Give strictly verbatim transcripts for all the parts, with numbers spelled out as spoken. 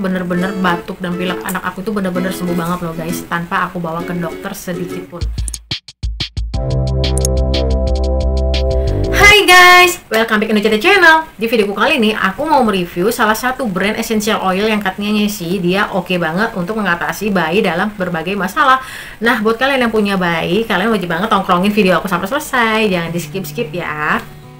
bener-bener batuk dan pilek anak aku tuh bener-bener sembuh banget loh guys, tanpa aku bawa ke dokter sedikit pun. Hai guys, welcome back to the channel. Di videoku kali ini aku mau mereview salah satu brand essential oil yang katanya sih dia oke banget untuk mengatasi bayi dalam berbagai masalah. Nah, buat kalian yang punya bayi, kalian wajib banget tongkrongin video aku sampai selesai, jangan di skip-skip ya.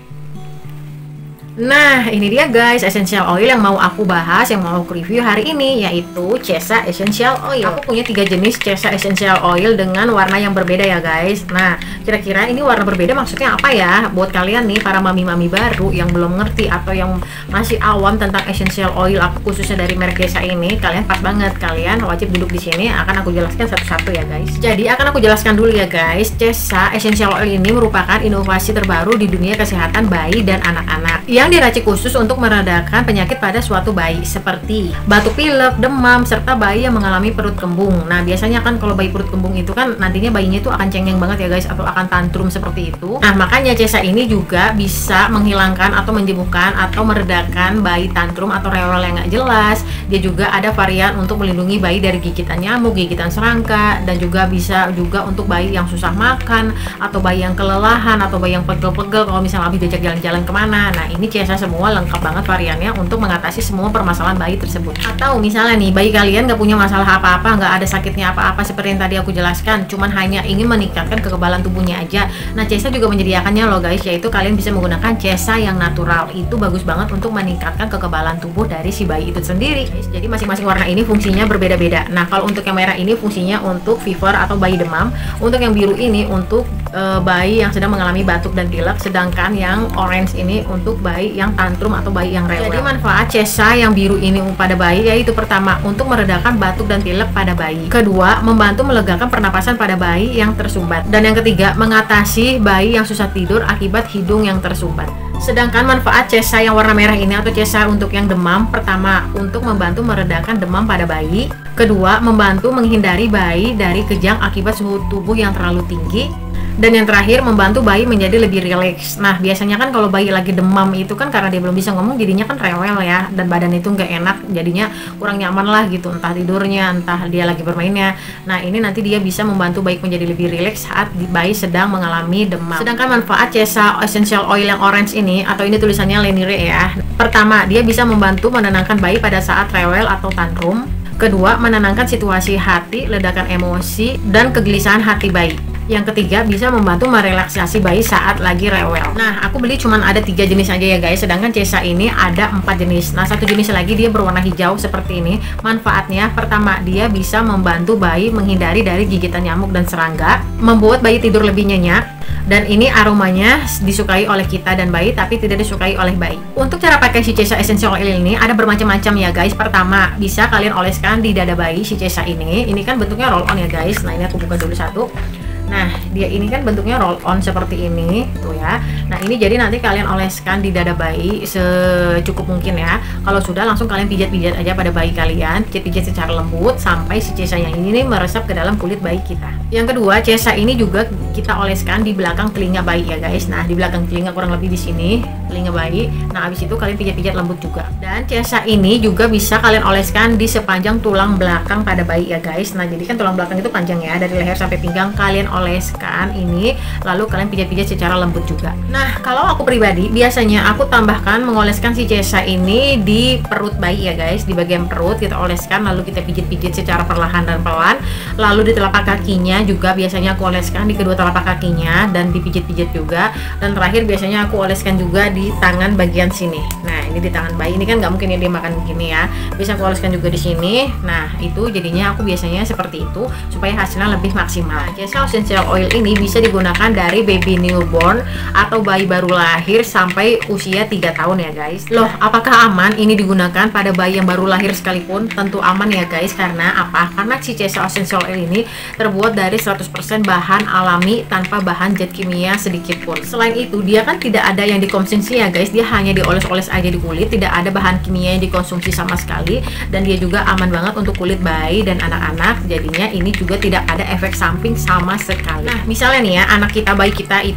Nah, ini dia guys, essential oil yang mau aku bahas, yang mau aku review hari ini, yaitu Chesa Essential Oil. Aku punya tiga jenis Chesa Essential Oil dengan warna yang berbeda ya guys. Nah, kira-kira ini warna berbeda maksudnya apa ya? Buat kalian nih, para mami-mami baru yang belum ngerti atau yang masih awam tentang essential oil, aku khususnya dari merek Chesa ini, kalian pas banget, kalian wajib duduk di sini, akan aku jelaskan satu-satu ya guys. Jadi, akan aku jelaskan dulu ya guys, Chesa Essential Oil ini merupakan inovasi terbaru di dunia kesehatan bayi dan anak-anak, yang diracik khusus untuk meredakan penyakit pada suatu bayi seperti batuk pilek, demam, serta bayi yang mengalami perut kembung. Nah, biasanya kan kalau bayi perut kembung itu kan nantinya bayinya itu akan cengeng banget ya guys, atau akan tantrum seperti itu. Nah, makanya Chesa ini juga bisa menghilangkan atau menyembuhkan atau meredakan bayi tantrum atau rewel yang nggak jelas. Dia juga ada varian untuk melindungi bayi dari gigitan nyamuk, gigitan serangga, dan juga bisa juga untuk bayi yang susah makan, atau bayi yang kelelahan, atau bayi yang pegel-pegel kalau misalnya habis diajak jalan-jalan kemana. Nah, ini Chesa semua lengkap banget variannya untuk mengatasi semua permasalahan bayi tersebut. Atau misalnya nih, bayi kalian nggak punya masalah apa-apa, nggak ada sakitnya apa-apa seperti yang tadi aku jelaskan, cuman hanya ingin meningkatkan kekebalan tubuhnya aja. Nah, Chesa juga menyediakannya loh guys, yaitu kalian bisa menggunakan Chesa yang natural. Itu bagus banget untuk meningkatkan kekebalan tubuh dari si bayi itu sendiri. Jadi masing-masing warna ini fungsinya berbeda-beda. Nah, kalau untuk yang merah ini fungsinya untuk fever atau bayi demam, untuk yang biru ini untuk e, bayi yang sedang mengalami batuk dan pilek, sedangkan yang orange ini untuk bayi yang tantrum atau bayi yang rewel. Jadi manfaat Chesa yang biru ini pada bayi yaitu pertama, untuk meredakan batuk dan pilek pada bayi. Kedua, membantu melegakan pernapasan pada bayi yang tersumbat. Dan yang ketiga, mengatasi bayi yang susah tidur akibat hidung yang tersumbat. Sedangkan manfaat Chesa yang warna merah ini atau Chesa untuk yang demam, pertama, untuk membantu meredakan demam pada bayi. Kedua, membantu menghindari bayi dari kejang akibat suhu tubuh yang terlalu tinggi. Dan yang terakhir, membantu bayi menjadi lebih rileks. Nah, biasanya kan kalau bayi lagi demam itu kan karena dia belum bisa ngomong, jadinya kan rewel ya, dan badan itu nggak enak, jadinya kurang nyaman lah gitu, entah tidurnya, entah dia lagi bermainnya. Nah, ini nanti dia bisa membantu bayi menjadi lebih rileks saat bayi sedang mengalami demam. Sedangkan manfaat Chesa Essential Oil yang orange ini, atau ini tulisannya Lenire ya. Pertama, dia bisa membantu menenangkan bayi pada saat rewel atau tantrum. Kedua, menenangkan situasi hati, ledakan emosi, dan kegelisahan hati bayi. Yang ketiga, bisa membantu merelaksasi bayi saat lagi rewel. Nah, aku beli cuman ada tiga jenis aja ya guys, sedangkan Chesa ini ada empat jenis. Nah, satu jenis lagi dia berwarna hijau seperti ini. Manfaatnya, pertama, dia bisa membantu bayi menghindari dari gigitan nyamuk dan serangga, membuat bayi tidur lebih nyenyak, dan ini aromanya disukai oleh kita dan bayi, tapi tidak disukai oleh bayi. Untuk cara pakai si Chesa Essential Oil ini ada bermacam-macam ya guys. Pertama, bisa kalian oleskan di dada bayi si Chesa ini. Ini kan bentuknya roll on ya guys. Nah, ini aku buka dulu satu. Nah, dia ini kan bentuknya roll on seperti ini tuh ya. Nah, ini jadi nanti kalian oleskan di dada bayi secukup mungkin ya. Kalau sudah, langsung kalian pijat-pijat aja pada bayi kalian, pijat-pijat secara lembut sampai si Chesa yang ini nih meresap ke dalam kulit bayi kita. Yang kedua, Chesa ini juga kita oleskan di belakang telinga bayi ya guys. Nah, di belakang telinga kurang lebih di sini telinga bayi. Nah, habis itu kalian pijat-pijat lembut juga. Dan Chesa ini juga bisa kalian oleskan di sepanjang tulang belakang pada bayi ya guys. Nah, jadi kan tulang belakang itu panjang ya, dari leher sampai pinggang kalian oleskan ini, lalu kalian pijat-pijat secara lembut juga. Nah, kalau aku pribadi biasanya aku tambahkan mengoleskan si Chesa ini di perut bayi ya guys, di bagian perut kita oleskan, lalu kita pijit-pijit secara perlahan dan pelan. Lalu di telapak kakinya juga biasanya aku oleskan di kedua telapak kakinya dan dipijit-pijit juga. Dan terakhir biasanya aku oleskan juga di tangan bagian sini. Nah, ini di tangan bayi ini kan nggak mungkin ya dia makan begini ya. Bisa aku oleskan juga di sini. Nah, itu jadinya aku biasanya seperti itu supaya hasilnya lebih maksimal. Chesa Essential Oil ini bisa digunakan dari baby newborn atau bayi baru lahir sampai usia tiga tahun ya guys. Loh, apakah aman ini digunakan pada bayi yang baru lahir sekalipun? Tentu aman ya guys. Karena apa? Karena si Chesa Essential Oil ini terbuat dari seratus persen bahan alami tanpa bahan zat kimia sedikit pun. Selain itu, dia kan tidak ada yang dikonsumsi ya guys. Dia hanya dioles-oles aja di kulit, tidak ada bahan kimia yang dikonsumsi sama sekali. Dan dia juga aman banget untuk kulit bayi dan anak-anak. Jadinya ini juga tidak ada efek samping sama sekali. Nah, misalnya nih ya, anak kita, bayi kita itu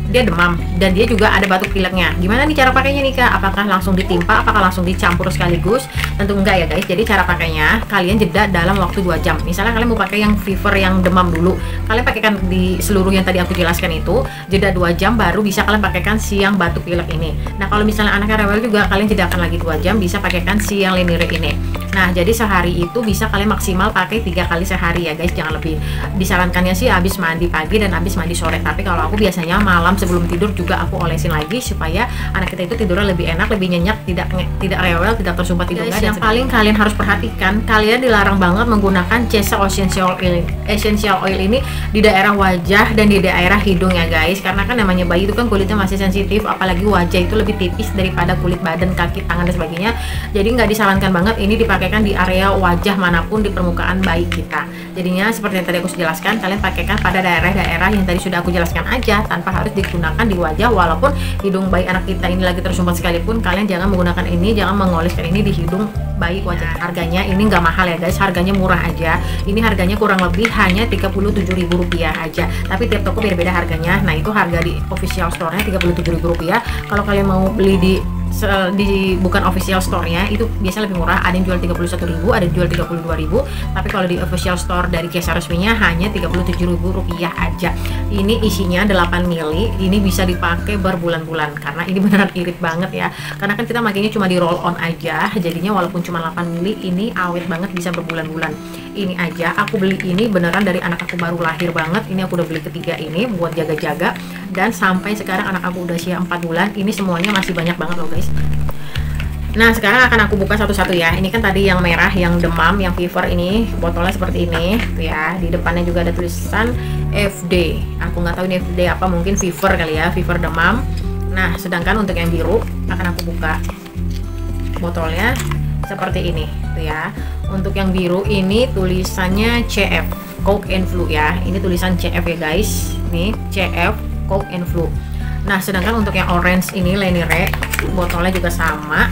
dia demam dan dia juga ada batuk pileknya. Gimana nih cara pakainya nih Kak? Apakah langsung ditimpa? Apakah langsung dicampur sekaligus? Tentu enggak ya guys. Jadi cara pakainya kalian jeda dalam waktu dua jam. Misalnya kalian mau pakai yang fever yang demam dulu, kalian pakaikan di seluruh yang tadi aku jelaskan itu, jeda dua jam baru bisa kalian pakaikan si yang batuk pilek ini. Nah kalau misalnya anaknya rewel juga, kalian jedakan lagi dua jam, bisa pakaikan si yang Lenire ini. Nah jadi sehari itu bisa kalian maksimal pakai tiga kali sehari ya guys, jangan lebih. Disarankannya sih habis mandi pagi dan habis mandi sore, tapi kalau aku biasanya malam sebelum tidur juga aku olesin lagi supaya anak kita itu tidurnya lebih enak, lebih nyenyak, tidak tidak rewel, tidak tersumbat tidurnya. Yang paling kalian harus perhatikan, kalian dilarang banget menggunakan Chesa Essential Oil Essential Oil ini di daerah wajah dan di daerah hidung ya guys, karena kan namanya bayi itu kan kulitnya masih sensitif, apalagi wajah itu lebih tipis daripada kulit badan, kaki, tangan dan sebagainya. Jadi nggak disarankan banget ini dipakaikan di area wajah manapun di permukaan bayi kita. Jadinya seperti yang tadi aku jelaskan, kalian pakaikan pada daerah-daerah yang tadi sudah aku jelaskan aja, tanpa harus digunakan di wajah. Walaupun hidung bayi anak kita ini lagi tersumbat sekalipun, kalian jangan menggunakan ini, jangan mengoleskan ini di hidung bayi wajah. Harganya ini nggak mahal ya guys, harganya murah aja. Ini harganya kurang lebih hanya tiga puluh tujuh ribu rupiah aja, tapi tiap toko beda-beda harganya. Nah itu harga di official store-nya tiga puluh tujuh ribu rupiah. Kalau kalian mau beli di di bukan official store-nya itu biasanya lebih murah, ada yang jual tiga puluh satu ribu, ada yang jual tiga puluh dua ribu, tapi kalau di official store dari Chesa resminya hanya tiga puluh tujuh ribu rupiah aja. Ini isinya delapan mili, ini bisa dipakai berbulan-bulan karena ini beneran irit banget ya, karena kan kita makainya cuma di roll on aja, jadinya walaupun cuma delapan mili ini awet banget, bisa berbulan-bulan. Ini aja aku beli ini beneran dari anak aku baru lahir banget, ini aku udah beli ketiga ini buat jaga-jaga, dan sampai sekarang anak aku udah usia empat bulan, ini semuanya masih banyak banget loh guys. Nah sekarang akan aku buka satu-satu ya. Ini kan tadi yang merah, yang demam, yang fever, ini botolnya seperti ini tuh ya. Di depannya juga ada tulisan F D. Aku nggak tahu ini F D apa, mungkin fever kali ya, fever demam. Nah sedangkan untuk yang biru akan aku buka botolnya seperti ini tuh ya. Untuk yang biru ini tulisannya C F, Cough and Flu ya. Ini tulisan C F ya guys. Nih C F, Cough and Flu. Nah sedangkan untuk yang orange ini Lenire, botolnya juga sama.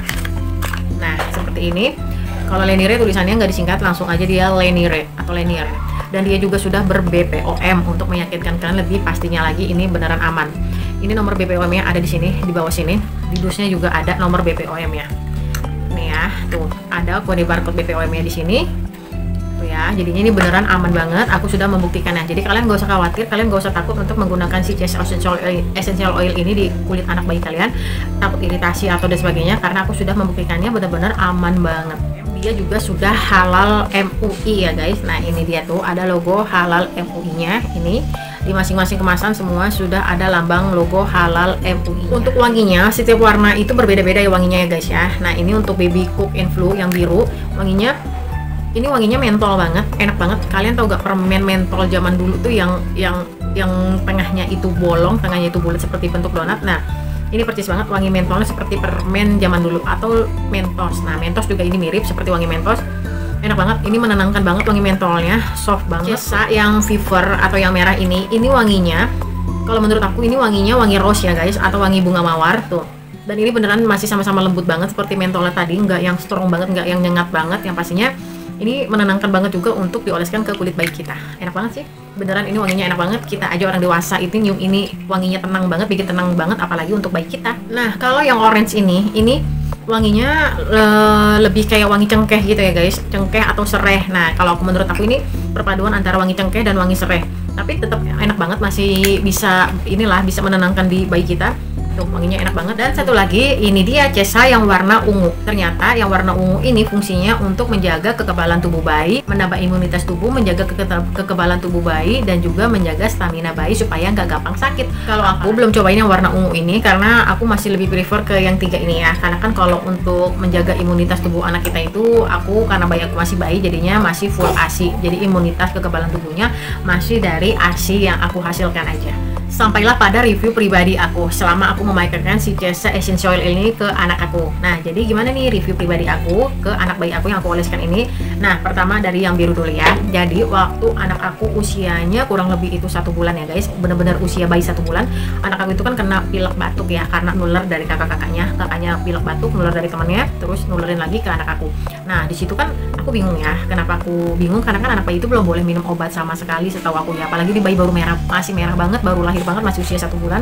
Nah seperti ini. Kalau Lenire tulisannya nggak disingkat, langsung aja dia Lenire atau Lenier. Dan dia juga sudah ber-B P O M untuk meyakinkan kalian lebih pastinya lagi ini beneran aman. Ini nomor B P O M-nya ada di sini, di bawah sini. Di dusnya juga ada nomor B P O M-nya. Nih ya, tuh ada kode barcode B P O M-nya di sini. Tuh ya, jadinya ini beneran aman banget. Aku sudah membuktikannya. Jadi kalian gak usah khawatir, kalian gak usah takut untuk menggunakan si Chesa Essential Oil, Essential Oil ini di kulit anak bayi kalian. Takut iritasi atau dan sebagainya, karena aku sudah membuktikannya benar-benar aman banget. Dia juga sudah halal M U I ya guys. Nah ini dia tuh ada logo halal M U I-nya. Ini di masing-masing kemasan semua sudah ada lambang logo halal M U I. Untuk wanginya setiap warna itu berbeda-beda ya wanginya ya guys ya. Nah ini untuk Baby Cough and Flu yang biru, wanginya ini wanginya mentol banget, enak banget. Kalian tau gak permen mentol zaman dulu tuh yang yang yang tengahnya itu bolong, tengahnya itu bulat seperti bentuk donat. Nah ini percis banget wangi mentolnya seperti permen zaman dulu atau Mentos. Nah Mentos juga ini mirip seperti wangi Mentos, enak banget. Ini menenangkan banget wangi mentolnya, soft banget. Chesa yang fever atau yang merah ini, ini wanginya kalau menurut aku ini wanginya wangi rose ya guys, atau wangi bunga mawar tuh. Dan ini beneran masih sama-sama lembut banget seperti mentolnya tadi, nggak yang strong banget, nggak yang nyengat banget. Yang pastinya ini menenangkan banget juga untuk dioleskan ke kulit bayi kita. Enak banget sih, beneran ini wanginya enak banget. Kita aja orang dewasa itu nyium ini wanginya tenang banget, bikin tenang banget, apalagi untuk bayi kita. Nah kalau yang orange ini, ini wanginya e, lebih kayak wangi cengkeh gitu ya guys, cengkeh atau sereh. Nah kalau aku menurut aku ini perpaduan antara wangi cengkeh dan wangi sereh, tapi tetap enak banget, masih bisa inilah bisa menenangkan di bayi kita. Tuh wanginya enak banget. Dan satu lagi ini dia Chesa yang warna ungu. Ternyata yang warna ungu ini fungsinya untuk menjaga kekebalan tubuh bayi, menambah imunitas tubuh, menjaga keke kekebalan tubuh bayi, dan juga menjaga stamina bayi supaya nggak gampang sakit. Kalau aku belum cobain yang warna ungu ini karena aku masih lebih prefer ke yang tiga ini ya, karena kan kalau untuk menjaga imunitas tubuh anak kita itu, aku karena bayi aku masih bayi jadinya masih full A S I, jadi imunitas kekebalan tubuhnya masih dari A S I yang aku hasilkan aja. Sampailah pada review pribadi aku selama aku memakaikan si Chesa Essential Oil ini ke anak aku. Nah jadi gimana nih review pribadi aku ke anak bayi aku yang aku oleskan ini. Nah pertama dari yang biru dulu ya. Jadi waktu anak aku usianya kurang lebih itu satu bulan ya guys, bener-bener usia bayi satu bulan, anak aku itu kan kena pilek batuk ya, karena nular dari kakak-kakaknya. Kakaknya pilek batuk, nular dari temannya, terus nulerin lagi ke anak aku. Nah disitu kan aku bingung ya, kenapa aku bingung, karena kan anak bayi itu belum boleh minum obat sama sekali setahu aku ya, apalagi di bayi baru merah, masih merah banget, baru lahir banget, masih usia satu bulan.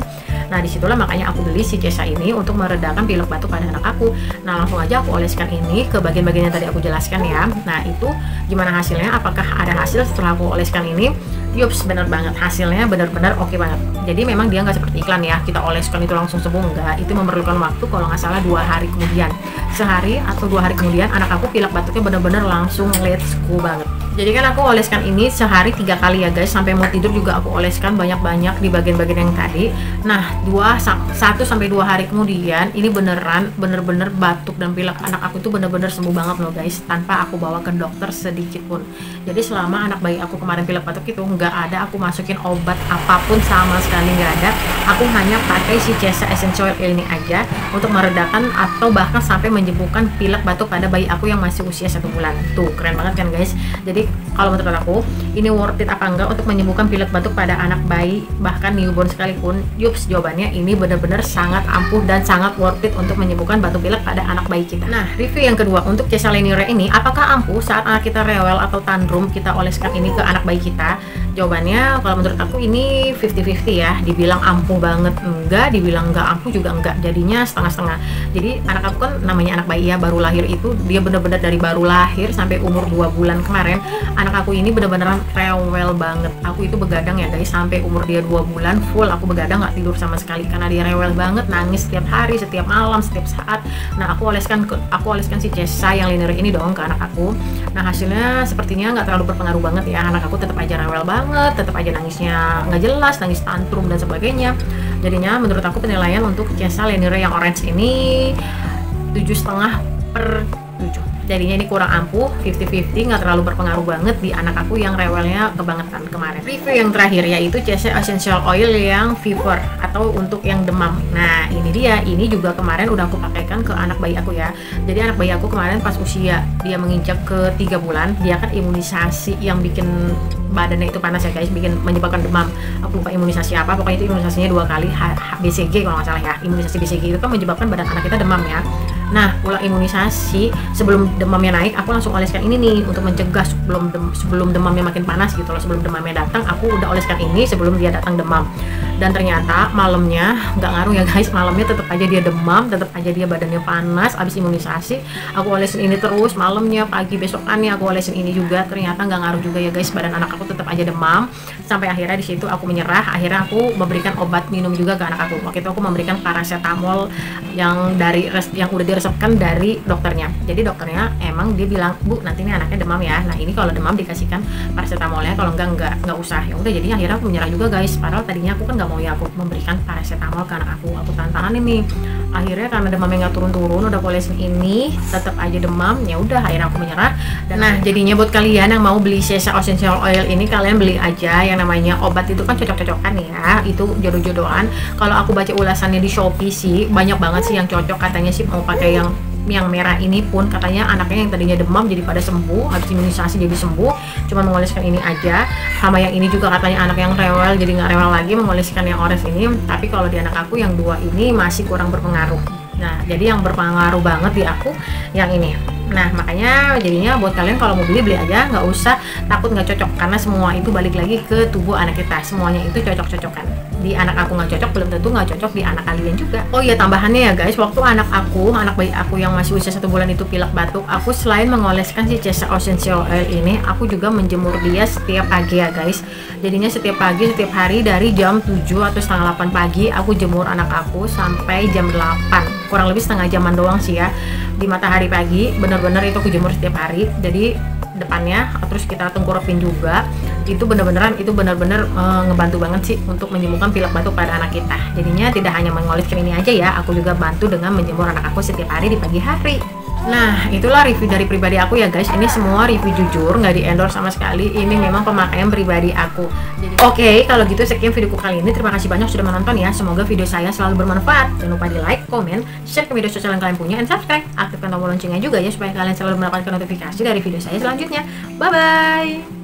Nah disitulah makanya aku beli si Cesa ini untuk meredakan pilek batuk pada anak aku. Nah langsung aja aku oleskan ini ke bagian-bagian yang tadi aku jelaskan ya. Nah itu gimana hasilnya, apakah ada hasil setelah aku oleskan ini? Yups, bener banget, hasilnya bener-bener oke banget. Jadi memang dia nggak seperti iklan ya, kita oleskan itu langsung sembuh, enggak. Itu memerlukan waktu kalau nggak salah dua hari kemudian, sehari atau dua hari kemudian anak aku pilek batuknya bener-bener langsung let's go banget. Jadi kan aku oleskan ini sehari tiga kali ya guys, sampai mau tidur juga aku oleskan banyak-banyak di bagian-bagian yang tadi. Nah dua satu sampai dua hari kemudian ini beneran bener-bener batuk dan pilek anak aku itu bener-bener sembuh banget loh guys, tanpa aku bawa ke dokter sedikit pun. Jadi selama anak bayi aku kemarin pilek batuk itu nggak ada aku masukin obat apapun, sama sekali nggak ada. Aku hanya pakai si Cesa Essential Oil ini aja untuk meredakan atau bahkan sampai menyembuhkan pilek batuk pada bayi aku yang masih usia satu bulan. Tuh keren banget kan guys. Jadi kalau menurut aku ini worth it apa enggak untuk menyembuhkan pilek batuk pada anak bayi bahkan newborn sekalipun? Yups, jawabannya ini benar-benar sangat ampuh dan sangat worth it untuk menyembuhkan batuk pilek pada anak bayi kita. Nah review yang kedua untuk Cesa Leniore ini, apakah ampuh saat anak kita rewel atau tantrum kita oleskan ini ke anak bayi kita? Jawabannya kalau menurut aku ini fifty fifty ya, dibilang ampuh banget enggak, dibilang enggak ampuh juga enggak, jadinya setengah-setengah. Jadi anak aku kan namanya anak bayi ya, baru lahir itu dia bener-bener dari baru lahir sampai umur dua bulan kemarin, anak aku ini bener-bener rewel banget. Aku itu begadang ya guys, sampai umur dia dua bulan full aku begadang nggak tidur sama sekali karena dia rewel banget, nangis setiap hari, setiap malam, setiap saat. Nah aku oleskan ke, aku oleskan si Cesa yang Leniore ini dong ke anak aku. Nah hasilnya sepertinya nggak terlalu berpengaruh banget ya, anak aku tetap aja rewel banget, tetap aja nangisnya nggak jelas, nangis tantrum dan sebagainya. Jadinya menurut aku penilaian untuk Cesa Leniore yang orange ini tujuh setengah per tujuh. Jadinya ini kurang ampuh, fifty fifty, nggak terlalu berpengaruh banget di anak aku yang rewelnya kebangetan kemarin. Review yang terakhir yaitu Cesa Essential Oil yang fever atau untuk yang demam. Nah ini dia, ini juga kemarin udah aku pakaikan ke anak bayi aku ya. Jadi anak bayi aku kemarin pas usia dia menginjak ke tiga bulan, dia kan imunisasi yang bikin badannya itu panas ya guys, bikin menyebabkan demam. Aku lupa imunisasi apa, pokoknya itu imunisasinya dua kali, B C G kalau nggak salah ya. Imunisasi B C G itu kan menyebabkan badan anak kita demam ya. Nah pulang imunisasi sebelum demamnya naik, aku langsung oleskan ini nih untuk mencegah sebelum dem sebelum demamnya makin panas gitu loh. Sebelum demamnya datang aku udah oleskan ini sebelum dia datang demam. Dan ternyata malamnya nggak ngaruh ya guys, malamnya tetap aja dia demam, tetap aja dia badannya panas abis imunisasi. Aku olesin ini terus, malamnya, pagi, besokannya aku olesin ini juga, ternyata nggak ngaruh juga ya guys, badan anak aku tetap aja demam. Sampai akhirnya di situ aku menyerah, akhirnya aku memberikan obat minum juga ke anak aku. Waktu itu aku memberikan paracetamol yang dari yang udah diresepkan dari dokternya. Jadi dokternya emang dia bilang, "Bu, nanti ini anaknya demam ya. Nah, ini kalau demam dikasihkan paracetamolnya, kalau enggak enggak enggak usah." Ya udah, jadi akhirnya aku menyerah juga guys. Padahal tadinya aku kan nggak mau ya aku memberikan paracetamol ke anak aku. Aku tantangan ini. Akhirnya karena demamnya nggak turun-turun, udah polesin ini, tetap aja demam. Ya udah, akhirnya aku menyerah. Dan nah, jadinya buat kalian yang mau beli Cesa Essential Oil ini, kalian beli aja. Yang namanya obat itu kan cocok-cocokan ya, itu jodoh-jodohan. Kalau aku baca ulasannya di Shopee sih banyak banget sih yang cocok, katanya sih mau pakai yang yang merah ini pun katanya anaknya yang tadinya demam jadi pada sembuh, habis imunisasi jadi sembuh, cuma mengoleskan ini aja. Sama yang ini juga katanya anak yang rewel jadi nggak rewel lagi mengoleskan yang orange ini. Tapi kalau di anak aku yang dua ini masih kurang berpengaruh. Nah jadi yang berpengaruh banget di aku yang ini. Nah makanya jadinya buat kalian kalau mau beli, beli aja, nggak usah takut nggak cocok, karena semua itu balik lagi ke tubuh anak kita, semuanya itu cocok-cocokan. Di anak aku nggak cocok, belum tentu nggak cocok di anak kalian juga. Oh iya, tambahannya ya guys, waktu anak aku, anak bayi aku yang masih usia satu bulan itu pilek batuk, aku selain mengoleskan si Cesa Essential Oil ini, aku juga menjemur dia setiap pagi ya guys. Jadinya setiap pagi, setiap hari dari jam tujuh atau setengah delapan pagi aku jemur anak aku sampai jam delapan, kurang lebih setengah jaman doang sih ya, di matahari pagi. Bener-bener itu aku jemur setiap hari. Jadi depannya terus kita tengkurapin juga, itu bener-beneran itu bener-bener e, ngebantu banget sih untuk menyembuhkan pilek batuk pada anak kita. Jadinya tidak hanya mengoleskan ini aja ya, aku juga bantu dengan menjemur anak aku setiap hari di pagi hari. Nah itulah review dari pribadi aku ya guys, ini semua review jujur, nggak di endorse sama sekali, ini memang pemakaian pribadi aku. Jadi oke, okay, kalau gitu sekian videoku kali ini, terima kasih banyak sudah menonton ya, semoga video saya selalu bermanfaat. Jangan lupa di like, komen, share ke media sosial yang kalian punya, dan subscribe, aktifkan tombol loncengnya juga ya supaya kalian selalu mendapatkan notifikasi dari video saya selanjutnya. Bye bye.